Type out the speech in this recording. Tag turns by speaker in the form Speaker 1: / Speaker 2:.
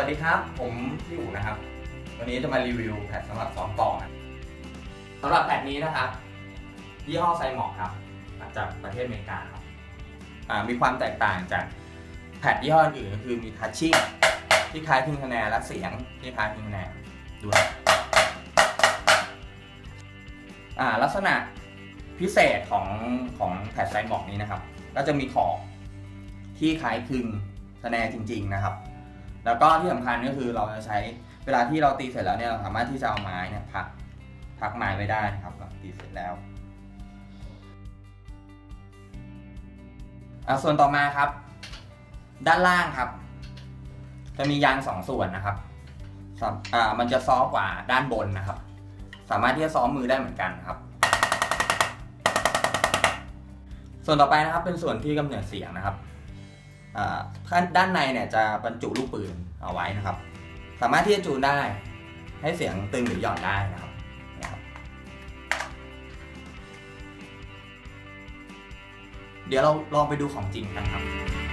Speaker 1: ดีครับผมพี่อู๋นะครับวันนี้จะมารีวิวแพดสำหรับซ้อมกลองสำหรับแพดนี้นะครับยี่ห้อไซมอกครับมาจากประเทศอเมริกาครับมีความแตกต่างจากแพดยี่ห้ออื่นก็คือมีทัชชิ่งที่คล้ายคลึงคะแนนและเสียงที่คล้ายคลึงคะแนนดูนะลักษณะพิเศษของแพดไซมอกนี้นะครับก็จะมีขอบที่คล้ายคลึงคะแนนจริงๆนะครับแล้วก็ที่สำคัญก็คือเราจะใช้เวลาที่เราตีเสร็จแล้วเนี่ยเราสามารถที่จะเอาไม้เนี่ยพักไม้ไว้ได้นะครับเราตีเสร็จแล้วส่วนต่อมาครับด้านล่างครับจะมียาง2ส่วนนะครับมันจะซอฟกว่าด้านบนนะครับสามารถที่จะซ้อมมือได้เหมือนกันครับส่วนต่อไปนะครับเป็นส่วนที่กำเนิดเสียงนะครับด้านในเนี่ยจะบรรจุลูกปืนเอาไว้นะครับสามารถที่จะจูนได้ให้เสียงตึงหรือหย่อนได้นะครับเดี๋ยวเราลองไปดูของจริงกันครับ